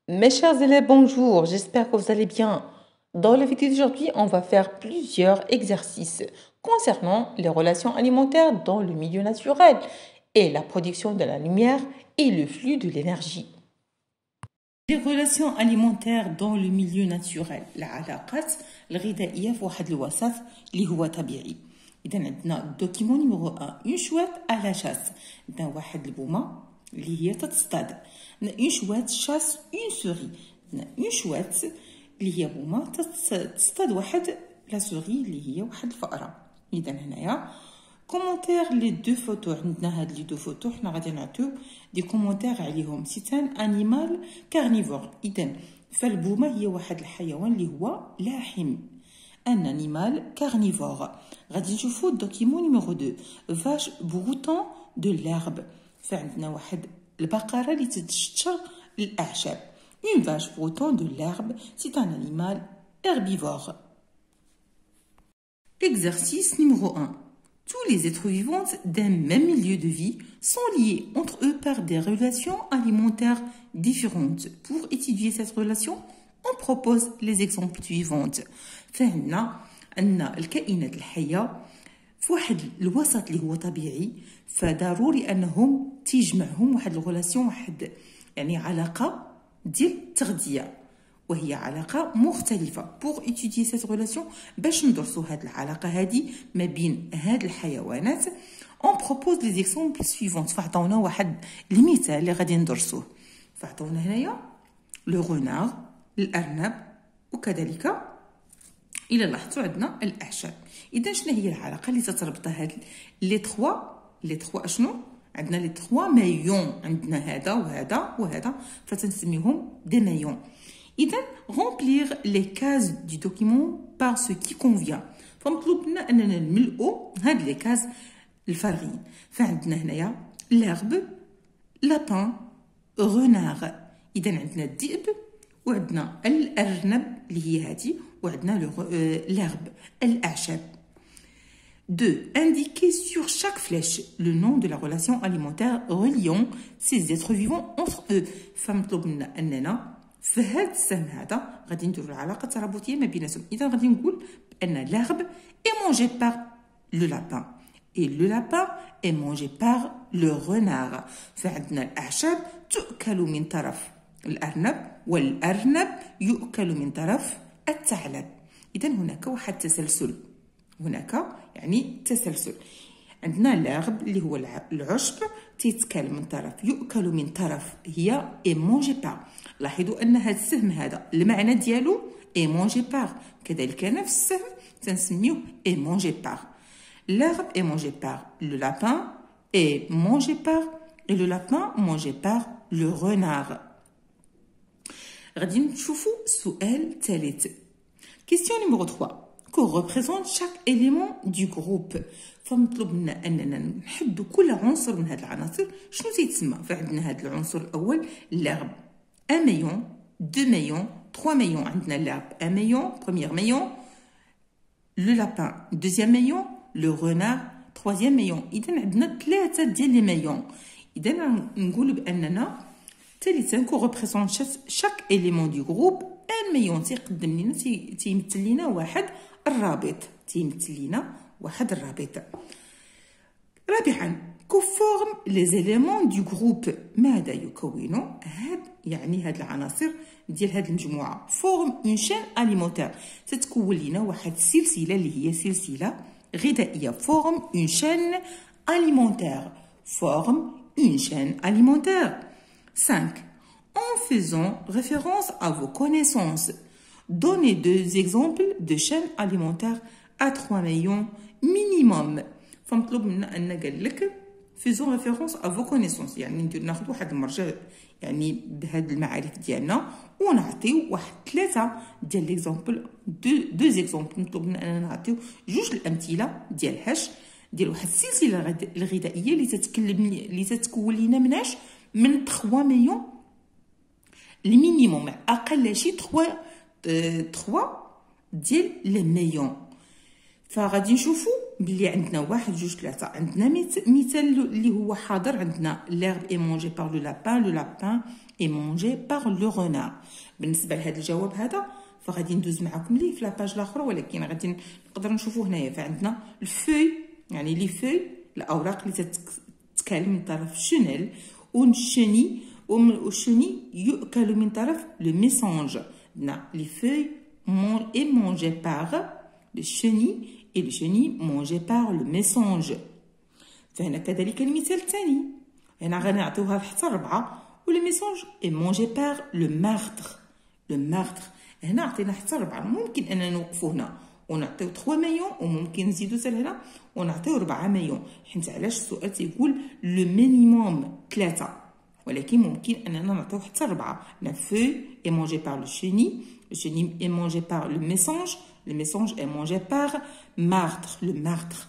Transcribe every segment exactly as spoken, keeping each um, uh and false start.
Mes chers élèves, bonjour, j'espère que vous allez bien. Dans la vidéo d'aujourd'hui, on va faire plusieurs exercices concernant les relations alimentaires dans le milieu naturel et la production de la lumière et le flux de l'énergie. Les relations alimentaires dans le milieu naturel العلاقات الغذائية في واحد الوسط اللي هو طبيعي. إذا عندنا الدوكيمون نيميرو واحد اون شوات على شاس. عندنا واحد البومة اللي هي تتصطاد. عندنا اون شوات شاس اون سوري. عندنا اون شوات اللي هي بومة تصطاد واحد لا سوري اللي هي واحد الفأرة. إذا هنايا كومونتير لي دو فوتو عندنا هاد لي دو فوتو حنا غادي نعطيو دي كومونتير عليهم. سي ان انيمال كارنيفور. اذا فالبومه هي واحد الحيوان اللي هو لاحم. ان انيمال كارنيفور. غادي نشوفو الدوكيمون نيميرو اثنين فاش بروتون دو ليرب. فعندنا واحد البقره اللي تتشجر الاعشاب. اون فاش بروتون دو ليرب سي ان انيمال herbivore. Exercice numéro un. Tous les êtres vivants d'un même milieu de vie sont liés entre eux par des relations alimentaires différentes. Pour étudier cette relation, on propose les exemples suivants. فهنا أن الكائنات الحية في واحد الوسط اللي هو طبيعي، فضروري أنهم تجمعهم واحد الغولاسيون، واحد يعني علاقة ديال التغذية، وهي علاقة مختلفة. pour étudier cette relation باش ندرسو هاد العلاقة هادي ما بين هاد الحيوانات on propose les exemples suivants. فعطونا واحد المثال اللي غادي ندرسوه. فعطونا هنايا لو غونار، الأرنب، وكذلك إلا لاحظتوا عندنا الأعشاب. إذا شنو هي العلاقة اللي تتربط هاد لي تخوا لي تخوا اشنو عندنا؟ لي تخوا مايون، عندنا هذا وهذا وهذا، فتنسميهم دي مايون. إذا remplir les cases du document par ce qui convient. فمطلوب لنا أننا نملؤوا هاد لي كاز الفارغين. فعندنا هنايا l'herbe، lapin، renard. إذا عندنا الذئب وعندنا الأرنب اللي هي هادي، وعندنا l'herbe الأعشاب. deux. Indiquer sur chaque flèche le nom de la relation alimentaire reliant ces êtres vivants entre eux. فمطلوب لنا أننا في هذا السهم هذا غادي نديرو العلاقه الترابطيه ما بيناتهم. اذا غادي نقول بان l'herbe est mangé par le lapin et le lapin est mangé par le renard. فعندنا الاعشاب تؤكل من طرف الارنب والارنب يؤكل من طرف الثعلب. اذا هناك واحد التسلسل، هناك يعني تسلسل. عندنا l'herbe اللي هو العشب تيتكال من طرف، يؤكل من طرف هي اي مونجي بار. لاحظوا ان هذا السهم هذا المعنى ديالو اي مونجي بار، كذلك نفس السهم تنسميوه اي مونجي بار. l'herbe est mangé par le lapin est mangé par et le lapin mangé par le renard. غادي نشوفوا السؤال الثالث. question numéro trois. que représente chaque élément du groupe. فمطلوب لنا اننا نحدوا كل عنصر من هاد العناصر شنو تيتسمى. فعندنا هاد العنصر الاول l'herbe un maillon، deux maillons، trois maillons. عندنا l'herbe un maillon premier maillon، le lapin deuxième maillon، le renard troisième maillon. اذا عندنا ثلاثه ديال لي مايون. اذا نقول باننا ثالثا كو ريبريزونت شاك اليمون دو جروب ان مايون تيقدم لنا تيمثل لنا واحد الرابط، تيمثل لنا واحد الرابط. رابعا كفورم لي زيليمون دو جروب. ماذا يكون هاد يعني هاد العناصر ديال هاد المجموعه؟ فورم اون شين اليمونتير، تتكون لنا واحد السلسله اللي هي سلسله غذائيه. فورم اون شين اليمونتير، فورم اون شين اليمونتير. cinq. En faisant référence à vos connaissances, donnez deux exemples de chaînes alimentaires à trois maillons minimum. فمطلوب منا ان قال لك faisons référence à vos connaissances، يعني ندير ناخذ واحد المرجع يعني بهاد المعارف ديالنا ونعطيو واحد ثلاثه ديال ليكزامبل دو دو زيكزامبل. مطلوب منا اننا نعطيو جوج الامثله ديال هاش ديال واحد السلسله الغذائيه اللي تتكلم اللي تتكون لينا مناش من trois مليون المينيموم، اقل شي trois trois ديال لي مليون. فغادي نشوفوا بلي عندنا واحد جوج ثلاثة. عندنا مثال اللي هو حاضر، عندنا l'herbe est mangée par le lapin، le lapin est mangé par le renard. بالنسبة لهذا الجواب هذا فغادي ندوز معكم ليه في لاباج الاخرى، ولكن غادي نقدر نشوفوه هنايا. فعندنا الفوي يعني لي فوي الاوراق اللي تتكال من طرف شنل، والشني والشني يؤكل من طرف لو ميسونج. عندنا لي فوي est mangé par le chenille et le chenille mangé par le mésange. فهنا كذلك المثال الثاني، هنا غنعطيوها حتى ربعة، و le mésange est mangé par le martre. le martre هنا عطينا حتى ربعة، ممكن اننا نوقفو هنا ونعطيو ثلاثة مايون، وممكن نزيدو حتى هنا ونعطيو أربعة مايون. حيت علاش السؤال تيقول لو مينيموم ثلاثة، ولكن ممكن اننا نعطيو حتى ربعة. لا feuille est mangée par le chenille، le chenille est mangé par le mésange، le mésange est mangé par martre، le martre.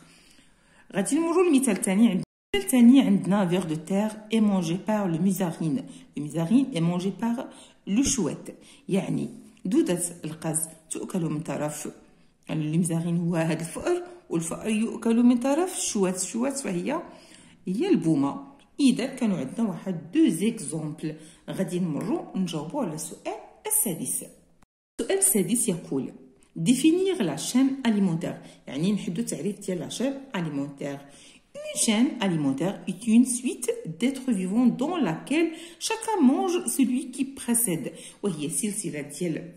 غادي نمرو للمثال الثاني. المثال الثاني عندنا ver de terre est mangé par le musarine، le musarine est mangé par le chouette. يعني دودة القز تؤكل من طرف المزارين هو هذا الفأر، والفأر يؤكل من طرف الشوات. الشوات فهي هي البومة. إذا كانوا عندنا واحد دو زيكزومبل. غادي نمرو نجاوبو على السؤال السادس. السؤال السادس يقول définir la chaîne alimentaire، يعني نحدو تعريف ديال la chaîne alimentaire. Une chaîne alimentaire est une suite d'êtres vivants dans laquelle chacun mange celui qui précède، وهي سلسلة ديال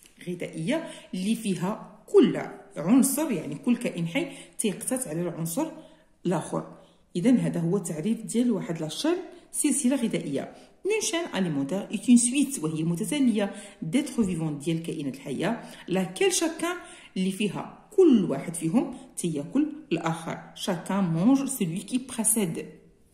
غذائية اللي فيها كل عنصر، يعني كل كائن حي تيقتات على العنصر الآخر. إذا هذا هو التعريف ديال واحد لاشين، سلسلة غذائية. Une chaîne alimentaire est une suite، وهي متتالية d'êtres vivants ديال الكائنات الحية، laquelle chacun اللي فيها كل واحد فيهم تياكل الآخر. Chacun mange celui qui précède.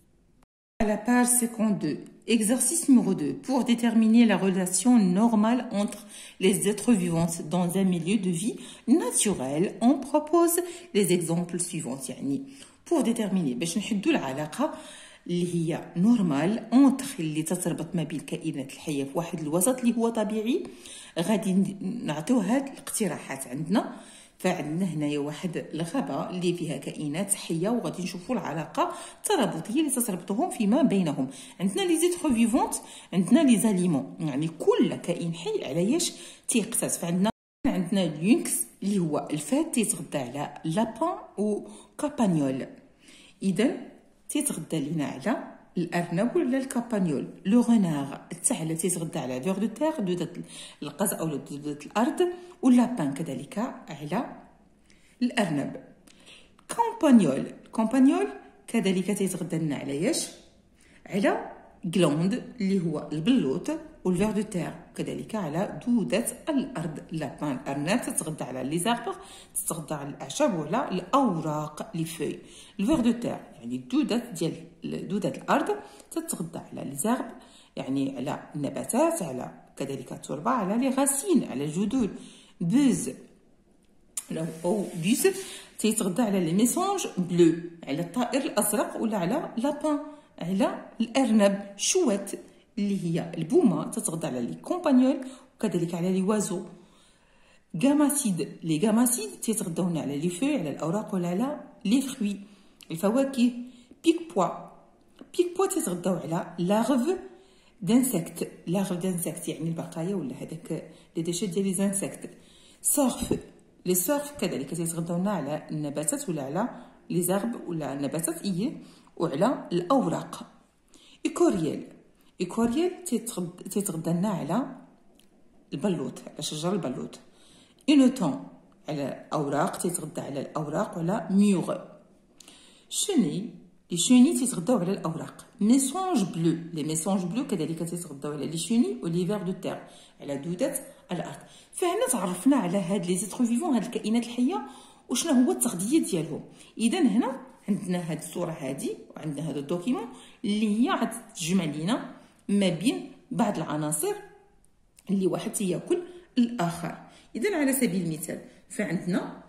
À la page cinquante-deux, exercice numéro deux. Pour déterminer la relation normale entre les êtres vivants dans un milieu de vie naturel, on propose les exemples suivants. يعني pour déterminer باش نحدوا العلاقة اللي هي نورمال اونتر اللي تتربط ما بين الكائنات الحية في واحد الوسط اللي هو طبيعي. غادي نعطيو هاد الاقتراحات. عندنا فعندنا هنايا واحد الغابه اللي فيها كائنات حيه، وغادي نشوفوا العلاقه الترابطيه اللي تتربطهم فيما بينهم. عندنا لي زيتر فيفونت، عندنا لي زاليمون، يعني كل كائن حي على ياش تيقتات. فعندنا عندنا لينكس اللي هو الفات تيتغذى على لابان و كابانيول. اذا تيتغذى لينا على الارنب ولا الكابانيول. لو غونار الثعلب تيتغذى على فيغ دو تير، دودة القز او دودة الارض، واللابان كذلك على الارنب. كامبانيول كامبانيول كذلك تيتغذى لنا على ياش؟ على غلوند اللي هو البلوط، والفيغ دو تير كذلك على دودة الارض. لابان الارنب تتغذى على لي زاربر، تتغذى على الاعشاب وعلى الاوراق لي فوي. الفيغ دو تير يعني الدودة ديال دودة الارض تتغذى على لي زاربر، يعني على النباتات، على كذلك التربة، على لي غاسين، على الجذور. بوز او بوز تيتغذى على لي ميسونج بلو، على الطائر الازرق، ولا على لابان على الارنب. شوات اللي هي البومه تتغذى على لي كومبانيول، وكذلك على لي وازو. غاماسيد لي غاماسيد تيتغذون على لي فوي، على الاوراق، ولا على لي فروي الفواكه. بيك بوا بيك بوا تيتغذاو على لاغف دانسكت، لاغف دانسكت يعني البقايا ولا هذاك لي ديشي ديال لي زانسكت. صرف لي صرف كذلك تيتغذاونا على النباتات ولا على لي زارب ولا النباتات ايه، وعلى الاوراق. ايكوريال ايكوريال تيتغذى على البلوط، على شجر البلوط. اونوتون على اوراق، تيتغذى على الاوراق ولا ميوغ. شني لي شوني تيتغذاو على الاوراق. ميسونج بلو لي ميسونج بلو كذلك تيتغذاو على لي شوني ولي فيغ دو تير، على دودة الارض. فهنا تعرفنا على هاد لي زيتر فيفون، هاد الكائنات الحيه، وشنو هو التغذيه ديالهم. اذا هنا عندنا هاد الصوره هادي، وعندنا هذا الدوكيمون اللي هي غتجمع لينا ما بين بعض العناصر اللي واحد تياكل الاخر. اذا على سبيل المثال فعندنا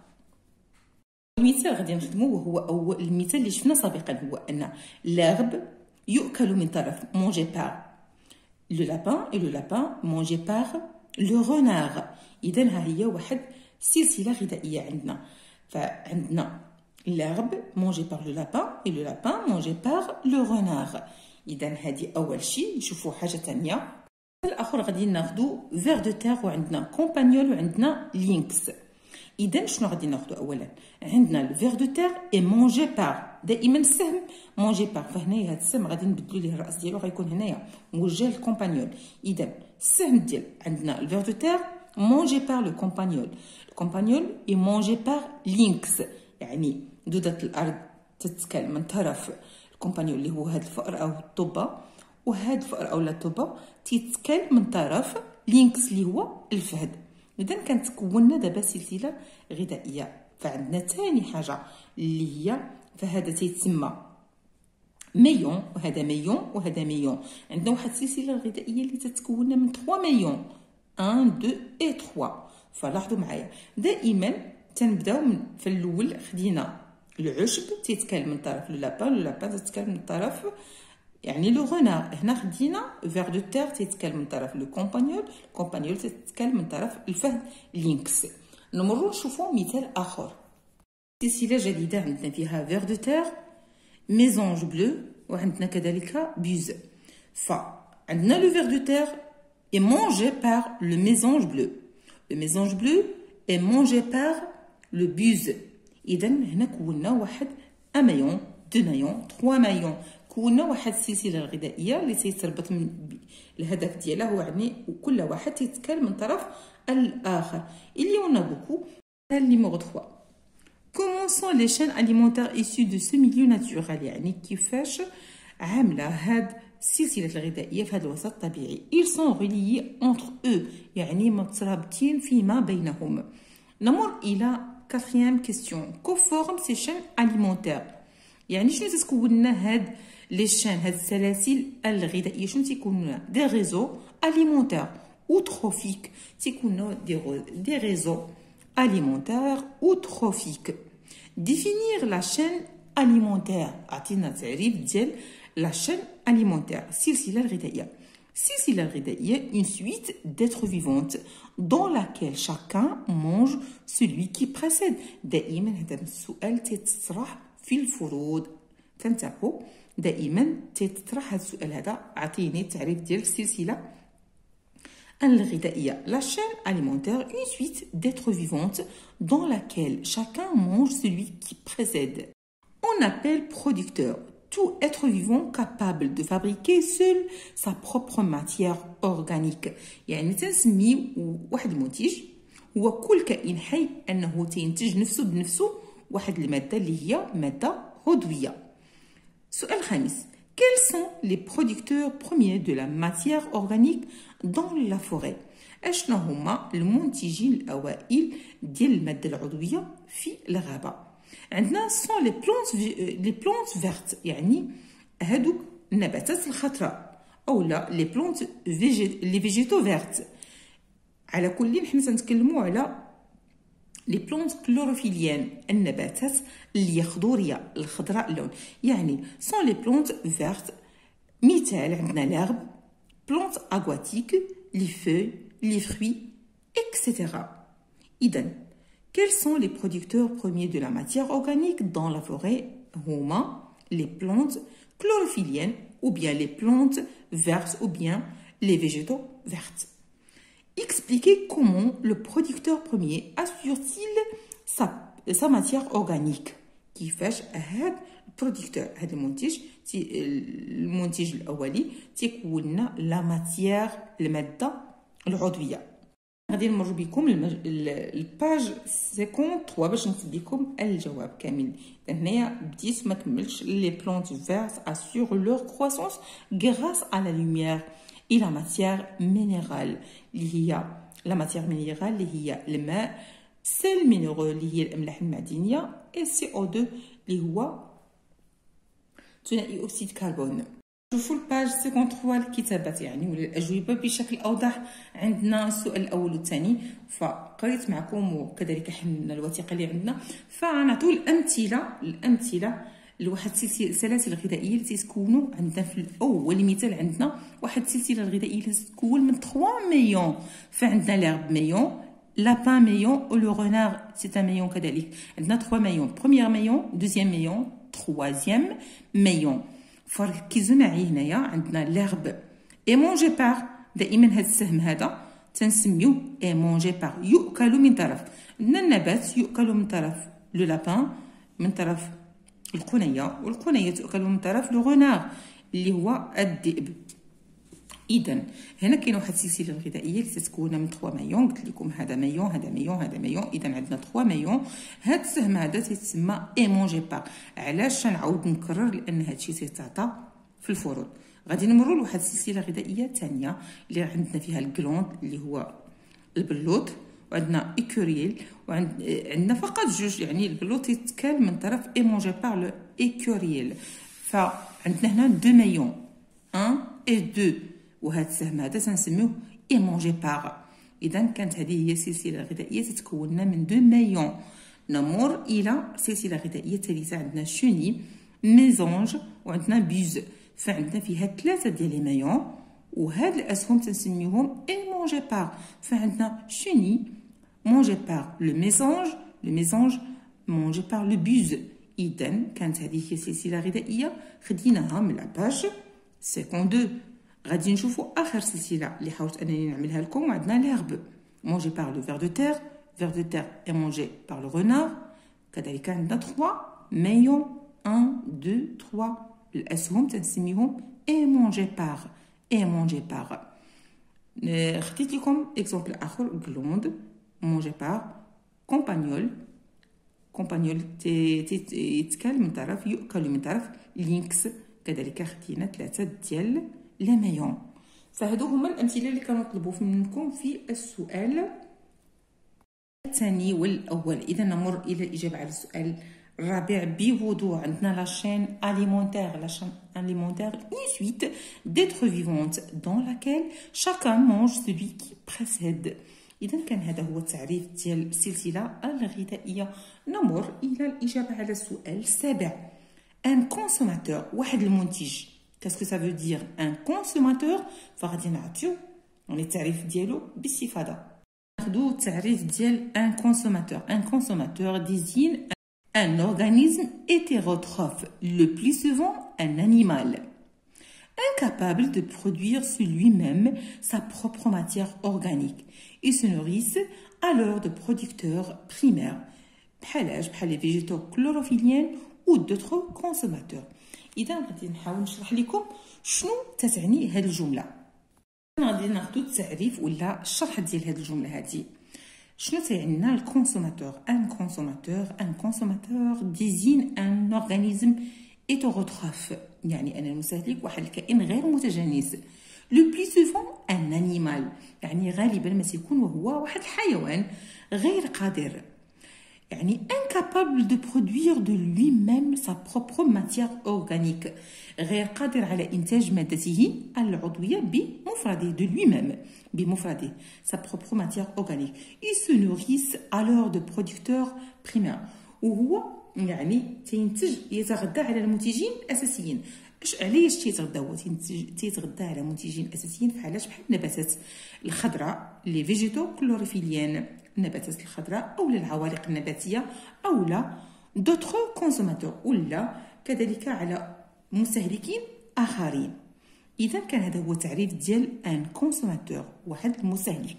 المثال غادي نخدمو، وهو أو المثال اللي شفنا سابقا، هو ان l'herbe يؤكل من طرف مونجي بار لو لابان، et لو لابان مونجي بار لو renard. اذا ها هي واحد سلسله غذائيه عندنا. فعندنا l'herbe mangée par le lapin et le lapin mangé par le renard. إذا هذه أول شيء. نشوفوا حاجة تانية. الآخر غادي ناخدو فير دو تيغ وعندنا كومبانيول وعندنا لينكس. إذا شنو غادي ناخدو أولا؟ عندنا الفير دو تيغ إي مونجي بار. دائما السهم مونجي بار، فهنايا هاد السهم غادي نبدلو ليه الرأس ديالو غيكون هنايا موجه للكومبانيول. إذا السهم ديال عندنا الفير دو تيغ مونجي بار لو كومبانيول. الكومبانيول إي مونجي بار لينكس، يعني دودة الأرض تتكل من طرف الكومبانيون اللي هو هاد الفأر أو الطبة، وهاد الفأر أو الطبة تيتكل من طرف لينكس اللي هو الفهد. إذا كانت كونا دابا سلسلة غذائية. فعندنا ثاني حاجة اللي هي فهذا تيتسمى ميون، وهذا ميون وهذا ميون. عندنا واحد السلسلة الغذائية اللي تتكون من ثلاثة ميون، واحد اثنين و ثلاثة. فلاحظوا معايا دائما تنبداو من في الاول خدينا العشب تيتكال من طرف لو لابان، لو لابان تيتكال من طرف يعني لو غونار. هنا خدينا فير دو تيغ تيتكال من طرف لو كومبانيول، كومبانيول تيتكال من طرف الفهد لينكس. نمروا نشوفوا مثال اخر. سلسله جديده عندنا فيها فير دو تيغ، ميزونج بلو، وعندنا كذلك بيز. فعندنا لو فير دو تيغ est mangé par le mésange bleu. Le mésange bleu est mangé par le buse. إذا هنا كونا واحد ان مايون، دو مايون، ثلاثة مايون. كونا واحد السلسلة الغذائية اللي تيتربط من الهدف ديالها هو يعني وكل واحد تيتكال من طرف الآخر. Il y en a beaucoup. Numéro trois. Comment sont les chaînes alimentaires issues de ce milieu naturel؟ يعني كيفاش عاملة هاد السلسلة الغذائية في هذا الوسط الطبيعي. Ils sont reliés entre eux، يعني مترابطين فيما بينهم. نمر إلى quatrième question. Que-forment ces chaînes alimentaires؟ يعني شنو تتكون لنا هاد لي شان، هاد السلاسل الغذائية؟ شنو تيكون لنا؟ دي ريزو alimentaires ou trophiques. تيكون لنا دي دي ريزو alimentaires ou trophiques. Définir la chaîne alimentaire. عطينا تعريف ديال la chaîne alimentaire. سلسلة الغذائية. سلسلة الغذائية une suite d'êtres vivantes dans laquelle chacun mange celui qui précède. دائما هذا السؤال تيتطرح في الفروض تنتبهوا، دائما تيتطرح هذا السؤال هذا. عطيني التعريف ديال السلسلة الغذائية. La chaîne alimentaire une suite d'êtres vivantes dans laquelle chacun mange celui qui précède. On appelle producteur tout être vivant capable de fabriquer seul sa propre matière organique. يعني تنسميو واحد المنتج هو كل كائن حي انه تينتج نفسه بنفسه واحد الماده اللي هي ماده عضويه. سؤال خامس. Quels sont les producteurs premiers de la matière organique dans la forêt؟ اشنو هما المنتجين الاوائل ديال الماده العضويه في الغابه؟ عندنا سون لي بلونت لي بلونت فيرت، يعني هادوك النباتات الخضراء، او لا لي بلونت فيجي لي فيجيتو فيرت. على كل حنا تنتكلموا على لي بلونت كلوروفيليان، النباتات اللي خضوريه الخضراء اللون، يعني سون لي بلونت فيرت. مثال عندنا لارب، بلونت اكواتيك، لي فوي، لي فروي اكسيتيرا. اذا quels sont les producteurs premiers de la matière organique dans la forêt؟ هما les plantes chlorophylliennes ou bien les plantes vertes ou bien les végétaux verts. Expliquez comment le producteur premier assure-t-il sa, sa matière organique. كيفاش هاد البرودكتور، هاد المنتج المنتج الاولي تيكون لنا لا ماتيير الماده العضويه. غادي نمر بكم الباج ثلاثة وخمسين باش نكتب لكم الجواب كامل. هنايا بديت ما كملتش. لي بلانت فيرت اسور لور كرواسونس غراس ا لا لوميير اي لا ماتيير مينيرال اللي هي لا ماتيير مينيرال اللي هي الماء، سيل مينيرو اللي هي الاملاح المعدنيه، اي سي او اثنين اللي هو ثنائي اكسيد كربون. شوفوا الباج ثلاثة وخمسين الكتابات يعني ولا الاجوبه بشكل اوضح. عندنا السؤال الاول والثاني فقريت معكم وكذلك حملنا الوثيقه اللي عندنا. فنعطيو الامثله الامثله لواحد السلاسل الغذائيه اللي تتكونوا عندنا. في الاول مثال عندنا واحد السلسله الغذائيه اللي تتكون من ثلاثة مليون. فعندنا لارب مليون، lapin maillon ou le renard c'est un maillon كذلك. عندنا trois maillons. Premier maillon, deuxième maillon, troisième maillon. فرق كيزو معي هنايا عندنا l'herbe est mangé par دائما هذا السهم هذا تنسميوه est mangé par يؤكل من طرف. عندنا النبات يؤكل من طرف لو لابان من طرف القنية والقنية تؤكل من طرف لو غونار اللي هو الذئب. اذا هنا كاين واحد السلسله الغذائيه اللي تتكون من ثلاثة مايون. قلت لكم هذا مايون هذا مايون هذا مايون. اذا عندنا ثلاثة مايون. هذا السهم هذا تيتسمى اي مونجي با. علاش نعاود نكرر؟ لان هذا الشيء تيتعطى في الفروض. غادي نمروا لواحد السلسله غذائيه ثانيه اللي عندنا فيها الكلوند اللي هو البلوط وعندنا ايكوريل وعندنا فقط جوج. يعني البلوط يتكال من طرف اي مونجي با لو ايكوريل. فعندنا هنا دو مايون واحد اي دو وهذا السهم هذا تنسميوه اي مونجي باغ. اذا كانت هذه هي سلسله غذائيه تتكون من دو مايون. نمر الى سلسله غذائيه ثالثه. عندنا شوني ميزونج وعندنا بيز. فعندنا فيها ثلاثه ديال لي مايون وهاد الاسهم تنسميوهم اي مونجي باغ. فعندنا شوني مونجي باغ لو ميزونج لو ميزونج مونجي باغ لو بيز. اذا كانت هذه هي سلسله غذائيه خديناها من لاباج خمسة وخمسين. غادي نشوفوا اخر سلسله اللي حاولت انني نعملها لكم. وعندنا ليرب مونجي بار لو فير دو تير. فير دو تير اي مونجي بار لو رونار. كذلك عندنا ثلاثة مايون واحد اثنين ثلاثة. الاسهم تنسميهم اي مونجي بار اي مونجي بار. خديت لكم اكزومبل اخر كلوند مونجي بار كومبانيول. كومبانيول يتكال من طرف يؤكل من طرف لينكس. كذلك خدينا ثلاثه ديال لي مايون. فهادو هما الامثله اللي كانوا طلبوا منكم في السؤال الثاني والاول. اذا نمر الى الاجابه على السؤال الرابع بوضوح. عندنا لا شين alimentaire. La chaîne alimentaire une suite d'êtres vivantes dans laquelle chacun mange celui qui précède. اذا كان هذا هو التعريف ديال السلسله الغذائيه. نمر الى الاجابه على السؤال السابع. ان كونسوماتور واحد المنتج. Qu'est-ce que ça veut dire un consommateur؟ فغادي نعطيو يعني التعريف ديالو باستفاضه. ناخذوا التعريف ديال un consommateur. Un consommateur désigne un organisme hétérotrophe, le plus souvent un animal, incapable de produire sur lui-même sa propre matière organique. Ils se nourrissent alors de producteurs primaires, بحال بحال les végétaux chlorophylliens ou d'autres consommateurs. اذا غادي نحاول نشرح لكم شنو تتعني هذه الجمله. غادي ناخذ التعريف ولا الشرح ديال هذه الجمله هذه. شنو تيعنينا الكونسوماتور؟ ان كونسوماتور ان كونسوماتور ديزين ان اورغانيزم هيتيروتروف. يعني ان المستهلك واحد الكائن غير متجانس. لو بلي سوفون ان انيمال يعني غالبا ما تيكون وهو واحد الحيوان غير قادر. يعني incapable de produire de lui-même sa propre matière organique. غير قادر على إنتاج مادته العضوية بمفرده. de lui-même بمفرده. sa propre matière organique. Ils se nourrissent alors de producteurs primaires. وهو يعني تينتج يتغذى على المنتجين الأساسيين. اش علاش تيتغذى؟ هو تيتغذى على منتجين اساسيين بحالاش بحال النباتات الخضراء لي فيجيتو كلوروفيليان. النباتات الخضراء او العوالق النباتيه او لا دوطخ كونسوماتور ولا كذلك على مستهلكين اخرين. اذا كان هذا هو تعريف ديال ان كونسوماتور واحد المستهلك.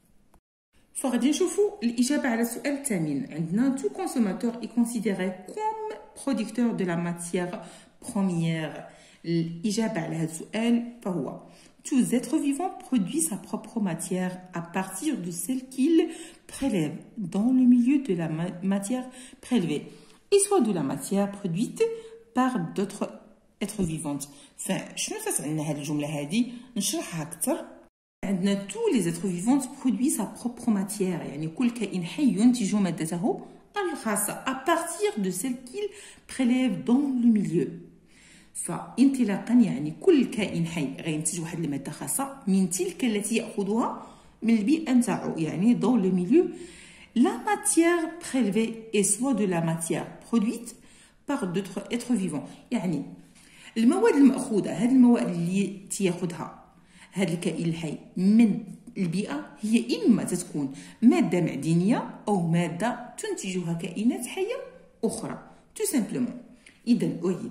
فغادي نشوفوا الاجابه على السؤال الثامن. عندنا تو كونسوماتور اي كونسيديري كوم برودكتور دو لا ماتيير بروميير. الاجابه على هذا السؤال فهو tous êtres vivants produisent sa propre matière à partir de celle qu'ils prélèvent dans le milieu de la ma matière prélevée, et soit de la matière produite par d'autres êtres vivants. فشنو تتعنى هذه الجملة هذه؟ نشرحها أكثر. عندنا tous les êtres vivants produisent sa propre matière. يعني كل كائن حي ينتج مادته الخاصة à partir de celle qu'il prélève dans le milieu. فانطلاقا يعني كل كائن حي غينتج واحد الماده خاصه من تلك التي ياخذها من البيئه نتاعو. يعني dans le milieu la matière prélevée est soit de la matière produite par d'autres êtres vivants. يعني المواد المأخوذه هذه المواد اللي تياخذها هذا الكائن الحي من البيئة هي إما تكون مادة معدنية أو مادة تنتجها كائنات حية أخرى tout simplement. إذا أعيد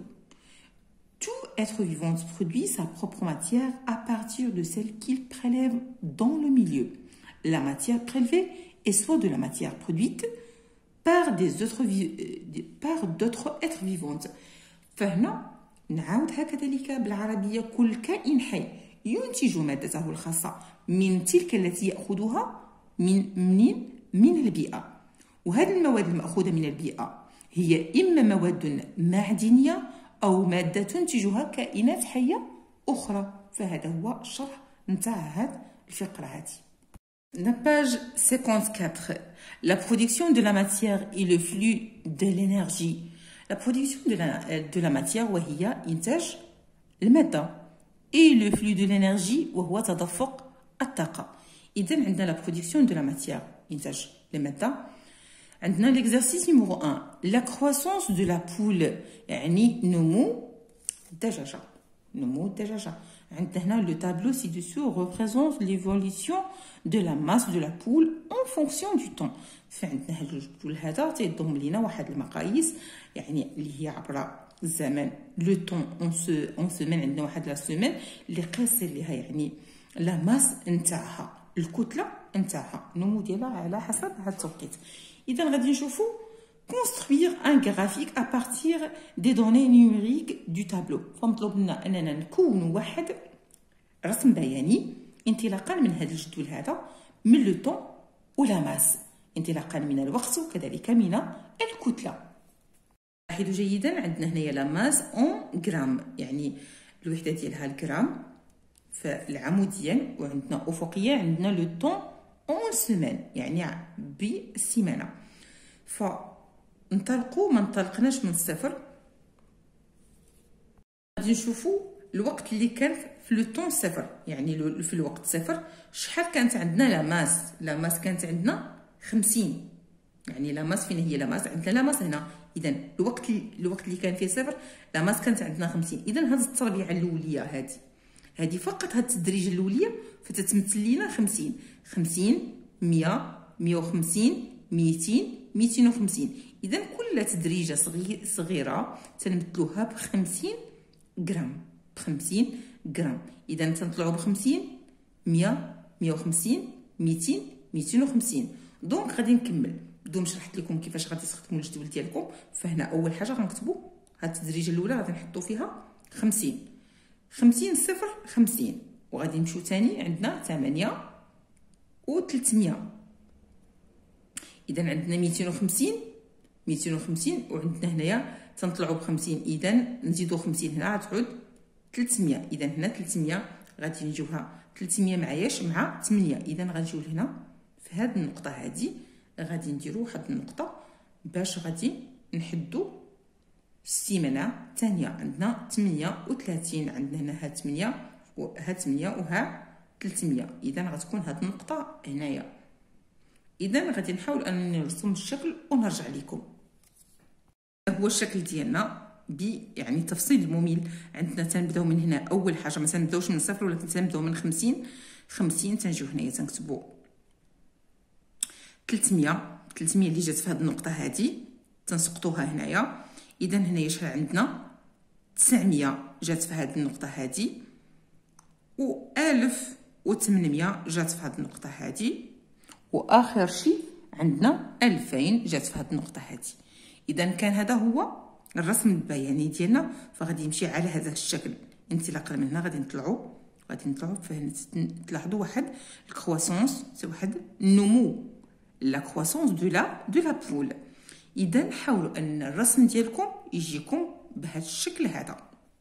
tout être vivant produit sa propre matière à partir de celle qu'il prélève dans le milieu. La matière prélevée est soit de la matière produite par des autres par d'autres êtres vivants. فهنا نعاودها كذلك بالعربية كل كائن حي ينتج مادته الخاصة من تلك التي يأخذها من منين من البيئة. وهذه المواد المأخوذة من البيئة هي إما مواد معدنية أو مادة تنتجها كائنات حية أخرى. فهذا هو الشرح نتاع هذه الفقرة هذه. La page cinquante-quatre. La production de la matière et le flux de l'énergie. La production de la, de la matière وهي إنتاج المادة et le flux de l'énergie وهو تدفق الطاقة. إذا عندنا la production de la matière إنتاج المادة. عندنا l'exercice numéro un. La croissance de la poule يعني نمو الدجاجة. نمو الدجاجة. عندنا هنا le tableau ci-dessous représente l'évolution de la masse de la poule en fonction du temps. فعندنا هذا الجدول هذا تيضم لنا واحد المقاييس يعني اللي هي عبر الزمن لو طون اون سو اون سيمين. عندنا واحد لا سيمين اللي قاس ليها يعني لا ماس نتاعها الكتله نتاعها النمو ديالها على حسب هذا التوقيت. اذا غادي نشوفوا construire un graphique à partir des données numériques du tableau. فمطلوب لنا اننا نكون واحد رسم بياني انطلاقا من هذا الجدول هذا من لو طون ولا ماس انطلاقا من الوقت وكذلك من الكتله. لاحظوا جيدا عندنا هنايا لا ماس اون غرام يعني الوحده ديالها الجرام فالعموديا وعندنا افقيا عندنا لو طون اون سيمين يعني بسيمانه. فنطلقوا ما انطلقناش من الصفر. غادي نشوفوا الوقت اللي كان في لو طون صفر يعني في الوقت صفر شحال كانت عندنا لا ماس. لا ماس كانت عندنا خمسين يعني لا ماس فين هي لا ماس عندنا لا ماس هنا. اذا الوقت الوقت اللي كان فيه صفر لا ماس كانت عندنا خمسين. اذا هذه التربيعه الاوليه هذه هذه فقط هذه التدريجه الاوليه فتتمثل لنا خمسين خمسين مية مية وخمسين ميتين ميتين وخمسين. اذا كل تدريجه صغيره تنمثلوها ب خمسين غرام ب خمسين غرام. اذا تنطلعوا ب خمسين مية مية وخمسين ميتين ميتين وخمسين. دونك غادي نكمل بدون شرحت لكم كيفاش غادي تستخدموا الجدول ديالكم. فهنا اول حاجه غنكتبوا هاد التدريجه الاولى غادي نحطوا فيها خمسين خمسين صفر خمسين وغادي نمشيو ثاني عندنا ثمانية و ثلاثمية. اذا عندنا ميتين وخمسين ميتين وخمسين وعندنا هنايا تنطلعوا ب خمسين. اذا نزيدوا خمسين هنا غتعود ثلاثمية. اذا هنا ثلاثمية غادي نجيوها ثلاثمية مع ياش مع ثمانية. اذا غنجيو لهنا في هذه النقطه هذه غادي نديروا واحد النقطه باش غادي نحدوا السيمانه الثانيه. عندنا ثمانية وثلاثين عندنا هنا ها ثمانية وها ثمانية وها ثلاثمية. اذا غتكون هذه النقطه هنايا. اذا غادي نحاول انني نرسم الشكل ونرجع لكم. هو الشكل ديالنا ب يعني تفصيل ممل. عندنا تنبداو من هنا اول حاجه ما تنبداوش من صفر ولكن تنبداو من خمسين خمسين تنجيو هنايا تنكتبوا ثلاثمية ثلاثمية اللي جات في هذه النقطه هذه تنسقطوها هنايا. اذا هنايا شحال عندنا تسعمية جات في هذه النقطه هذه و ألف وثمانمية جات في هذه النقطه هذه واخر شيء عندنا ألفين جات في هذه النقطه هذه. اذا كان هذا هو الرسم البياني ديالنا. فغادي يمشي على هذا الشكل انطلاقا من هنا غادي نطلعوا غادي نطلعوا فهنا تلاحظوا واحد الكرواسونس واحد النمو لا كرواسونس دو لا دو لا بول. اذا حاولوا ان الرسم ديالكم يجيكم بهذا الشكل هذا.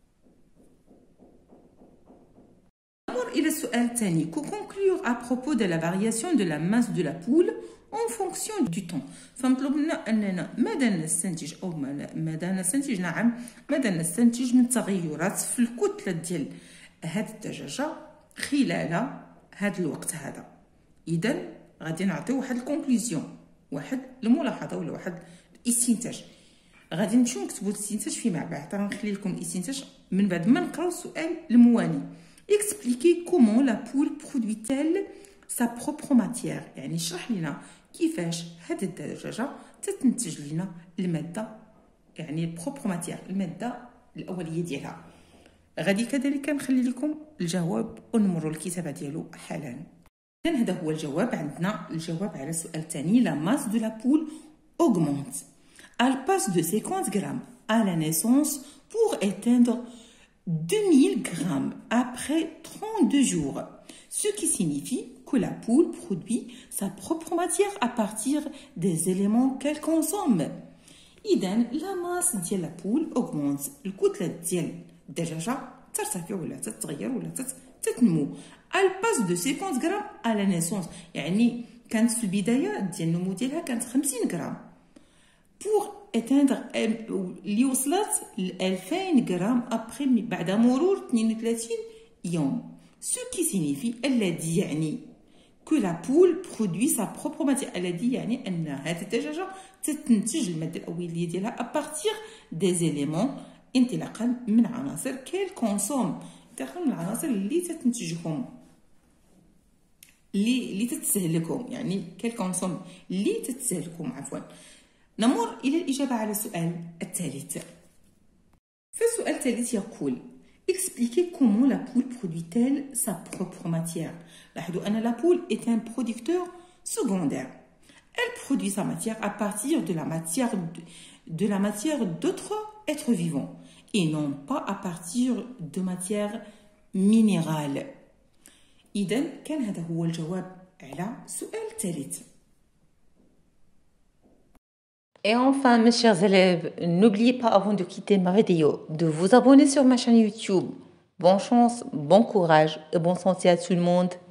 نمر الى السؤال الثاني. كو conclure à propos de la variation de la masse de la poule en fonction du temps. فمطلوب لنا اننا ماذا نستنتج او ماذا نستنتج نعم ماذا نستنتج من تغيرات في الكتله ديال هذه الدجاجه خلال هذا الوقت هذا. اذا غادي نعطيو واحد الكونكلوزيون واحد الملاحظه ولا واحد الاستنتاج. غادي نمشيو نكتبوا الاستنتاج فيما بعد. غنخلي لكم الاستنتاج من بعد ما نقراو السؤال الموالي. expliquer comment la poule produit-elle sa propre matière. يعني شرح لنا كيفاش هاد الدجاجة تتنتج لنا المادة، يعني propre matière، المادة الأولية ديالها. غادي كذلك نخلي لكم الجواب ونمروا الكتابة ديالو حالا. إذن هذا هو الجواب. عندنا الجواب على السؤال الثاني. La masse de la poule augmente. Elle passe de cinquante grammes à la naissance pour atteindre deux mille grammes après trente-deux jours. Ce qui signifie que la poule produit sa propre matière à partir des éléments qu'elle consomme. إذن la masse ديال la poule augmente. الكتلة ديال الدجاجة ترتفع ولا تتغير ولا تتنمو. Elle passe de cinquante grammes à la naissance. يعني كانت في البداية ديال النمو ديالها كانت خمسين غرام. pour atteindre اللي وصلت ل ألفين غرام ابري بعد مرور اثنين وثلاثين يوم. ce qui signifie الذي يعني que la poule produit sa propre matière. الذي يعني ان هذه الدجاجة تتنتج المادة الأولية ديالها à partir des éléments انطلاقا من عناصر qu'elle consomme. انطلاقا من العناصر اللي تتنتجهم، اللي اللي تتستهلكهم، يعني qu'elle consomme اللي تتستهلكهم عفوا. نمر إلى الإجابة على السؤال الثالث. فالسؤال الثالث يقول Expliquez comment la poule produit-elle sa propre matière. لاحظوا أن la poule est un producteur secondaire. Elle produit sa matière à partir de la matière de, de la matière d'autres êtres vivants et non pas à partir de matière minérale. إذن كان هذا هو الجواب على السؤال الثالث. Et enfin, mes chers élèves, n'oubliez pas avant de quitter ma vidéo de vous abonner sur ma chaîne YouTube. Bonne chance, bon courage et bonne santé à tout le monde.